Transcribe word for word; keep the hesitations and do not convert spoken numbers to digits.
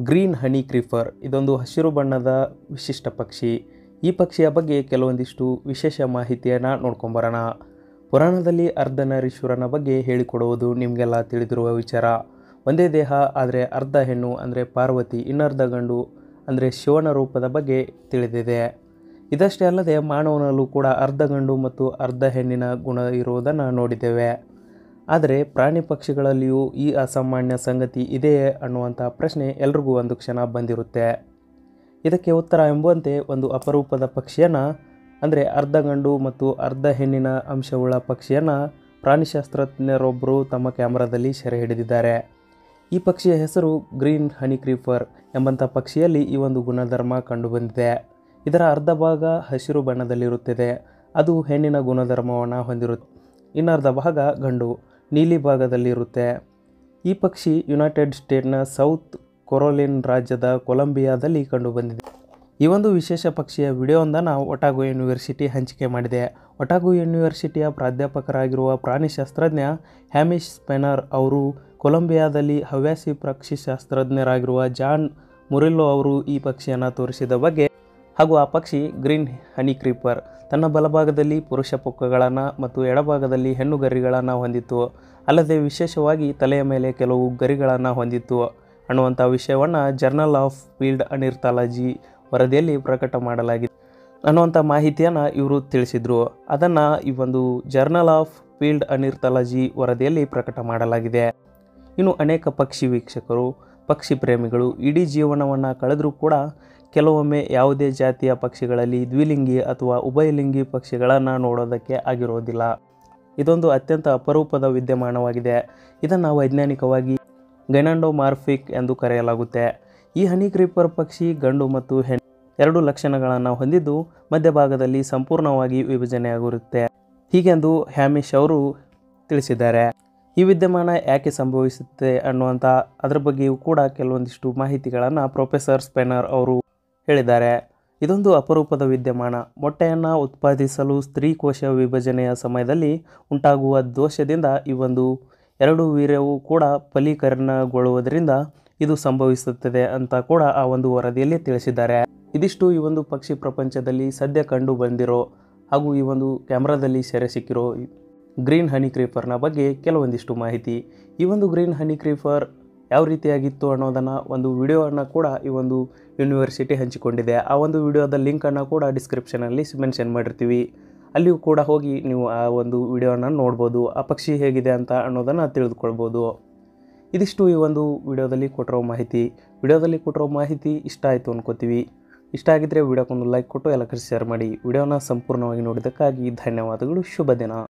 Green ಹನಿ creeper ಇದೊಂದು ಹಸಿರು ಬಣ್ಣದ ವಿಶಿಷ್ಟ ಪಕ್ಷಿ. ಈ ಪಕ್ಷಿಯ ಬಗ್ಗೆ ಕೆಲವೊಂದಿಷ್ಟು ವಿಶೇಷ ಮಾಹಿತಿಯನ್ನು ನೋಡ್ಕೊಂಬರೋಣ. ಪುರಾಣದಲ್ಲಿ ಅರ್ಧನಾರೀಶ್ವರನ ಬಗ್ಗೆ ಹೇಳಿಕೊಡುವುದು ನಿಮಗೆಲ್ಲ ತಿಳಿದಿರುವ ವಿಚಾರ. ಒಂದೇ ದೇಹ ಆದರೆ ಅರ್ಧ ಹೆಣ್ಣು ಅಂದರೆ ಪಾರ್ವತಿ, ಇನ್ನರ್ಧ ಗಂಡು ಅಂದರೆ ಶಿವನ ರೂಪದ ಬಗ್ಗೆ ತಿಳಿದಿದೆ. ಇದಷ್ಟೇ ಅಲ್ಲದೆ ಮಾನವನಲ್ಲೂ ಕೂಡ ಅರ್ಧ ಗಂಡು ಮತ್ತು ಅರ್ಧ ಹೆಣ್ಣಿನ ಗುಣ ಇರುವುದನ್ನು ನೋಡಿದ್ದೇವೆ. ಆದರೆ ಪ್ರಾಣಿ ಪಕ್ಷಿಗಳಲ್ಲಿಯೂ ಈ ಅಸಾಮಾನ್ಯ ಸಂಗತಿ ಇದೆಯೇ ಅನ್ನುವಂಥ ಪ್ರಶ್ನೆ ಎಲ್ರಿಗೂ ಒಂದು ಕ್ಷಣ ಬಂದಿರುತ್ತೆ. ಇದಕ್ಕೆ ಉತ್ತರ ಎಂಬುವಂತೆ ಒಂದು ಅಪರೂಪದ ಪಕ್ಷಿಯನ್ನು ಅಂದರೆ ಅರ್ಧ ಗಂಡು ಮತ್ತು ಅರ್ಧ ಹೆಣ್ಣಿನ ಅಂಶವುಳ್ಳ ಪಕ್ಷಿಯನ್ನು ಪ್ರಾಣಿಶಾಸ್ತ್ರಜ್ಞರೊಬ್ಬರು ತಮ್ಮ ಕ್ಯಾಮರಾದಲ್ಲಿ ಸೆರೆ ಹಿಡಿದಿದ್ದಾರೆ. ಈ ಪಕ್ಷಿಯ ಹೆಸರು ಗ್ರೀನ್ ಹನಿ ಕ್ರೀಪರ್ ಎಂಬಂಥ ಪಕ್ಷಿಯಲ್ಲಿ ಈ ಒಂದು ಗುಣಧರ್ಮ ಕಂಡುಬಂದಿದೆ. ಇದರ ಅರ್ಧ ಭಾಗ ಹಸಿರು ಬಣ್ಣದಲ್ಲಿರುತ್ತದೆ, ಅದು ಹೆಣ್ಣಿನ ಗುಣಧರ್ಮವನ್ನು ಹೊಂದಿರುತ್ತೆ. ಇನ್ನರ್ಧ ಭಾಗ ಗಂಡು ನೀಲಿ ಭಾಗದಲ್ಲಿರುತ್ತೆ. ಈ ಪಕ್ಷಿ ಯುನೈಟೆಡ್ ಸ್ಟೇಟ್ನ ಸೌತ್ ಕೊರೊಲಿನ್ ರಾಜ್ಯದ ಕೊಲಂಬಿಯಾದಲ್ಲಿ ಕಂಡುಬಂದಿದೆ. ಈ ಒಂದು ವಿಶೇಷ ಪಕ್ಷಿಯ ವಿಡಿಯೋವೊಂದನ್ನು ಒಟಾಗೋ ಯೂನಿವರ್ಸಿಟಿ ಹಂಚಿಕೆ ಮಾಡಿದೆ. ಒಟಾಗೋ ಯೂನಿವರ್ಸಿಟಿಯ ಪ್ರಾಧ್ಯಾಪಕರಾಗಿರುವ ಪ್ರಾಣಿಶಾಸ್ತ್ರಜ್ಞ ಹ್ಯಾಮಿಶ್ ಸ್ಪೆನರ್ ಅವರು ಕೊಲಂಬಿಯಾದಲ್ಲಿ ಹವ್ಯಾಸಿ ಪಕ್ಷಿಶಾಸ್ತ್ರಜ್ಞರಾಗಿರುವ ಜಾನ್ ಮುರಿಲ್ಲೋ ಅವರು ಈ ಪಕ್ಷಿಯನ್ನು ತೋರಿಸಿದ ಬಗ್ಗೆ ಹಾಗೂ ಆ ಪಕ್ಷಿ ಗ್ರೀನ್ ಹನಿ ಕ್ರೀಪರ್ ತನ್ನ ಬಲಭಾಗದಲ್ಲಿ ಪುರುಷ ಪುಕ್ಕಗಳನ್ನು ಮತ್ತು ಎಡಭಾಗದಲ್ಲಿ ಹೆಣ್ಣು ಗರಿಗಳನ್ನು ಹೊಂದಿತ್ತು, ಅಲ್ಲದೆ ವಿಶೇಷವಾಗಿ ತಲೆಯ ಮೇಲೆ ಕೆಲವು ಗರಿಗಳನ್ನು ಹೊಂದಿತ್ತು ಅನ್ನುವಂಥ ವಿಷಯವನ್ನು ಜರ್ನಲ್ ಆಫ್ ಫೀಲ್ಡ್ ಅನಿರ್ಥಾಲಜಿ ವರದಿಯಲ್ಲಿ ಪ್ರಕಟ ಮಾಡಲಾಗಿದೆ ಅನ್ನುವಂಥ ಮಾಹಿತಿಯನ್ನು ಇವರು ತಿಳಿಸಿದರು. ಅದನ್ನು ಈ ಒಂದು ಜರ್ನಲ್ ಆಫ್ ಫೀಲ್ಡ್ ಅನಿರ್ಥಾಲಜಿ ವರದಿಯಲ್ಲಿ ಪ್ರಕಟ ಮಾಡಲಾಗಿದೆ. ಇನ್ನು ಅನೇಕ ಪಕ್ಷಿ ವೀಕ್ಷಕರು, ಪಕ್ಷಿ ಪ್ರೇಮಿಗಳು ಇಡೀ ಜೀವನವನ್ನು ಕಳೆದರೂ ಕೂಡ ಕೆಲವೊಮ್ಮೆ ಯಾವುದೇ ಜಾತಿಯ ಪಕ್ಷಿಗಳಲ್ಲಿ ದ್ವಿಲಿಂಗಿ ಅಥವಾ ಉಭಯಲಿಂಗಿ ಪಕ್ಷಿಗಳನ್ನು ನೋಡೋದಕ್ಕೆ ಆಗಿರೋದಿಲ್ಲ. ಇದೊಂದು ಅತ್ಯಂತ ಅಪರೂಪದ ವಿದ್ಯಮಾನವಾಗಿದೆ. ಇದನ್ನು ವೈಜ್ಞಾನಿಕವಾಗಿ ಗೈನಂಡೋಮಾರ್ಫಿಕ್ ಎಂದು ಕರೆಯಲಾಗುತ್ತೆ. ಈ ಹನಿ ಕ್ರೀಪರ್ ಪಕ್ಷಿ ಗಂಡು ಮತ್ತು ಹೆಣ್ಣು ಎರಡು ಲಕ್ಷಣಗಳನ್ನು ಹೊಂದಿದ್ದು ಮಧ್ಯಭಾಗದಲ್ಲಿ ಸಂಪೂರ್ಣವಾಗಿ ವಿಭಜನೆಯಾಗಿರುತ್ತೆ ಹೀಗೆಂದು ಹ್ಯಾಮಿಶ್ ಅವರು ತಿಳಿಸಿದ್ದಾರೆ. ಈ ವಿದ್ಯಮಾನ ಯಾಕೆ ಸಂಭವಿಸುತ್ತೆ ಅನ್ನುವಂಥ ಅದರ ಬಗ್ಗೆಯೂ ಕೂಡ ಕೆಲವೊಂದಿಷ್ಟು ಮಾಹಿತಿಗಳನ್ನು ಪ್ರೊಫೆಸರ್ ಸ್ಪೆನರ್ ಅವರು ಹೇಳಿದ್ದಾರೆ. ಇದೊಂದು ಅಪರೂಪದ ವಿದ್ಯಮಾನ. ಮೊಟ್ಟೆಯನ್ನು ಉತ್ಪಾದಿಸಲು ಸ್ತ್ರೀ ಕೋಶ ವಿಭಜನೆಯ ಸಮಯದಲ್ಲಿ ಉಂಟಾಗುವ ದೋಷದಿಂದ ಈ ಒಂದು ಎರಡು ವೀರ್ಯವೂ ಕೂಡ ಫಲೀಕರಣಗೊಳ್ಳುವುದರಿಂದ ಇದು ಸಂಭವಿಸುತ್ತದೆ ಅಂತ ಕೂಡ ಆ ಒಂದು ವರದಿಯಲ್ಲಿ ತಿಳಿಸಿದ್ದಾರೆ. ಇದಿಷ್ಟು ಈ ಒಂದು ಪಕ್ಷಿ ಪ್ರಪಂಚದಲ್ಲಿ ಸದ್ಯ ಕಂಡು ಬಂದಿರೋ ಹಾಗೂ ಈ ಒಂದು ಕ್ಯಾಮ್ರಾದಲ್ಲಿ ಸೆರೆ ಸಿಕ್ಕಿರೋ ಗ್ರೀನ್ ಹನಿ ಕ್ರೀಪರ್ನ ಬಗ್ಗೆ ಕೆಲವೊಂದಿಷ್ಟು ಮಾಹಿತಿ. ಈ ಒಂದು ಗ್ರೀನ್ ಹನಿ ಕ್ರೀಪರ್ ಯಾವ ರೀತಿಯಾಗಿತ್ತು ಅನ್ನೋದನ್ನು ಒಂದು ವಿಡಿಯೋವನ್ನು ಕೂಡ ಈ ಒಂದು ಯೂನಿವರ್ಸಿಟಿ ಹಂಚಿಕೊಂಡಿದೆ. ಆ ಒಂದು ವಿಡಿಯೋದ ಲಿಂಕನ್ನು ಕೂಡ ಡಿಸ್ಕ್ರಿಪ್ಷನಲ್ಲಿ ಮೆನ್ಷನ್ ಮಾಡಿರ್ತೀವಿ. ಅಲ್ಲಿಯೂ ಕೂಡ ಹೋಗಿ ನೀವು ಆ ಒಂದು ವಿಡಿಯೋನ ನೋಡ್ಬೋದು, ಆ ಪಕ್ಷಿ ಹೇಗಿದೆ ಅಂತ ಅನ್ನೋದನ್ನು ತಿಳಿದುಕೊಳ್ಬೋದು. ಇದಿಷ್ಟು ಈ ಒಂದು ವಿಡಿಯೋದಲ್ಲಿ ಕೊಟ್ಟಿರೋ ಮಾಹಿತಿ. ವಿಡಿಯೋದಲ್ಲಿ ಕೊಟ್ಟಿರೋ ಮಾಹಿತಿ ಇಷ್ಟ ಆಯಿತು ಅನ್ಕೋತೀವಿ. ಇಷ್ಟ ಆಗಿದ್ದರೆ ವಿಡಿಯೋಕ್ಕೊಂದು ಲೈಕ್ ಕೊಟ್ಟು ಎಲ್ಲ ಕಡೆ ಶೇರ್ ಮಾಡಿ. ವಿಡಿಯೋನ ಸಂಪೂರ್ಣವಾಗಿ ನೋಡಿದ್ದಕ್ಕಾಗಿ ಧನ್ಯವಾದಗಳು. ಶುಭ ದಿನ.